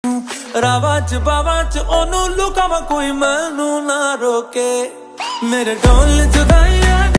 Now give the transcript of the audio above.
रावा च बावा च ओनू लुकावा कोई मैनू ना रोके मेरे ढोल जुदाई